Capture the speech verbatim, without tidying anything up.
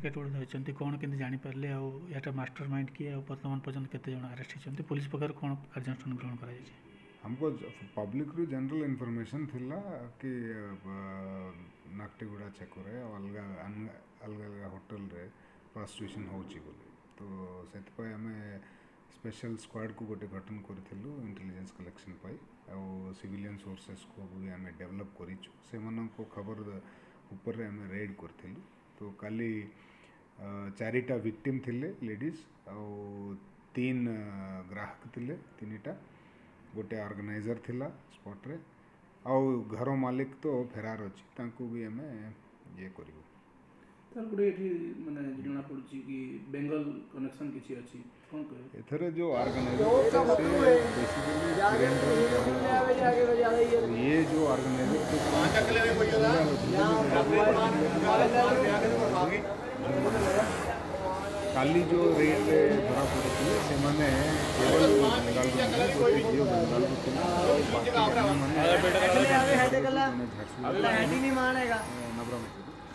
target गुड़ा होती कौन के जापर या मास्टर माइंड किए वर्तमान पर्यटन केते जन अरेस्ट होती पुलिस पक्षर कौन कार्यानुष्ठान ग्रहण कर हमको पब्लिक रू जनरल इनफॉरमेशन थिला कि नाकटीगुड़ा छेकरे अलग अलग अलग होटल रे प्रोस्टिट्यूशन होची बोली तो से आम स्पेशल स्क्वाड को गोटे गठन करूँ इंटेलिजेंस कलेक्शन पाई आउ सिविलियन सोर्सेस को भी आम डेवलप करूँ से खबर ऊपर आम रेड करूँ तो काली चारिटा विक्टिम थिले लेडीज आउ तीन ग्राहक थिले तीनटा गोटे ऑर्गेनाइजर थिला स्पॉट रे आउ घर मालिक तो फेरार अच्छी तांको भी आम ये करूँ सर गोटे ये माने जना पड़ुची कि बेंगल कनेक्शन किसी अच्छी कौन कहे एथरे जो ऑर्गेनाइजर से बेसिकली ये जो ऑर्गेनाइजर काली जो रेड रे धरा पड़े से माने केवल बंगाल बंगाल